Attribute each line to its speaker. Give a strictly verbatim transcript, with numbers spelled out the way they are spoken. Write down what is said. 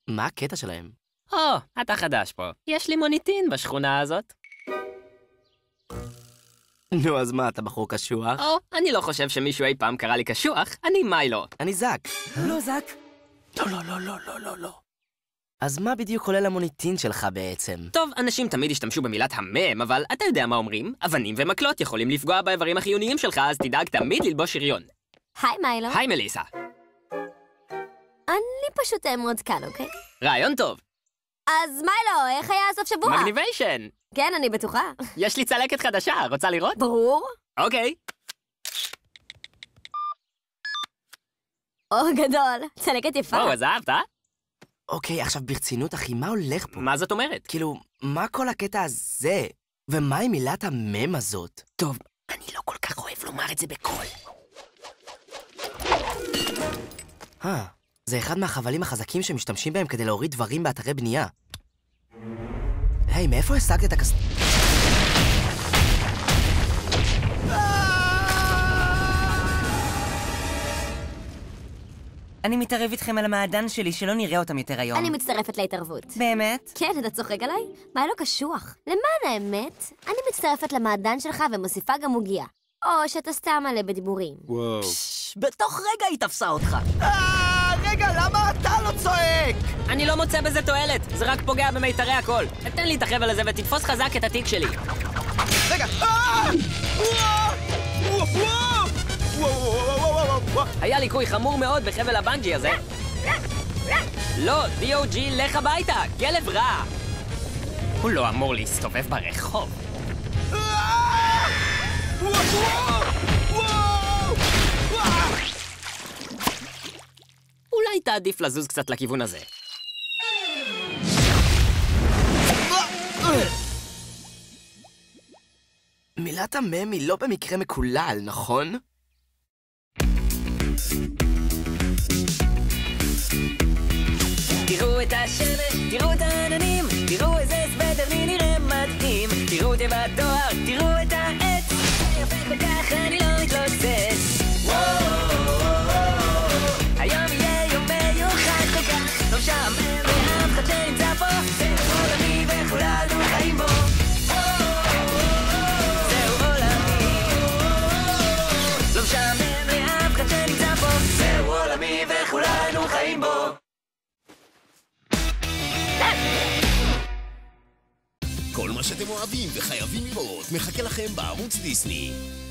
Speaker 1: מה הקטע שלהם?
Speaker 2: או, אתה חדש פה. יש לי מוניטין בשכונה הזאת.
Speaker 1: נו, אז מה, אתה בחור קשוח?
Speaker 2: או, אני לא חושב שמישהו אי פעם קרא לי קשוח, אני מיילו.
Speaker 1: אני זק.
Speaker 3: לא, זק.
Speaker 1: לא, לא, לא, לא, לא, לא, לא. אז מה בדיוק עולה למוניטין שלך בעצם?
Speaker 2: טוב, אנשים תמיד השתמשו במילת המם, אבל אתה יודע מה אומרים? אבנים ומקלות יכולים לפגוע באיברים החיוניים שלך, אז תדאג תמיד ללבוש שריון.
Speaker 4: היי מיילו.
Speaker 2: היי מליסה.
Speaker 4: אני פשוט אעמוד כאן, אוקיי?
Speaker 2: רעיון טוב.
Speaker 4: אז מיילו, איך היה הסוף שבוע?
Speaker 2: מגניביישן.
Speaker 4: כן, אני בטוחה.
Speaker 2: יש לי צלקת חדשה, רוצה לראות?
Speaker 4: ברור.
Speaker 2: אוקיי.
Speaker 4: או גדול, צלקת יפה.
Speaker 2: או, אז אהבת?
Speaker 1: אוקיי, עכשיו ברצינות, אחי, מה הולך פה?
Speaker 2: מה זאת אומרת?
Speaker 1: כאילו, מה כל הקטע הזה? ומה עם מילת המם הזאת?
Speaker 2: טוב, אני לא כל כך אוהב לומר את זה בקול.
Speaker 1: אה, זה אחד מהחבלים החזקים שמשתמשים בהם כדי להוריד דברים באתרי בנייה. היי, מאיפה השגת את הכס...
Speaker 3: אני מתערב איתכם על המעדן שלי, שלא נראה אותם יותר היום.
Speaker 4: אני מצטרפת להתערבות.
Speaker 3: באמת?
Speaker 4: כן, אתה צוחק עליי? מה לא קשוח? למען האמת, אני מצטרפת למעדן שלך ומוסיפה גם עוגיה. או שאתה סתם מלא בדיבורים.
Speaker 1: וואו.
Speaker 5: בתוך רגע היא תפסה אותך. אה, רגע, למה אתה לא צועק?
Speaker 2: אני לא מוצא בזה תועלת, זה רק פוגע במיתרי הכל. תן לי את החבל הזה ותתפוס חזק את התיק שלי.
Speaker 5: רגע, אה! וואו! וואו! וואו, וואו, וואו, וואו.
Speaker 2: היה ליקוי חמור מאוד בחבל הבנג'י הזה. לא, די או ג'י, לך הביתה, כלב רע. הוא לא אמור להסתובב ברחוב.
Speaker 5: אה! וואו, וואו, וואו!
Speaker 2: אולי תעדיף לזוז קצת לכיוון הזה.
Speaker 1: מילת המם היא לא במקרה מקולל, נכון?
Speaker 2: תראו את השמש, תראו את העננים, תראו איזה סוודר נראה מדהים, תראו את יבת תואר, תראו את העץ, זה יפה כל כך אני לא מתלוצץ. היום יהיה יום מיוחד כל כך, לא משעמם לאף אחד שנמצא פה, זהו עולמי וכולנו חיים בו. זהו עולמי, לא משעמם לאף אחד שנמצא פה, זהו עולמי וכולנו חיים בו.
Speaker 6: כל מה שאתם אוהבים וחייבים לראות מחכה לכם בערוץ דיסני.